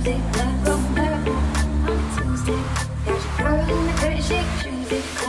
music, love from her. On a Tuesday, got your girl in the dirty shake, Tuesday.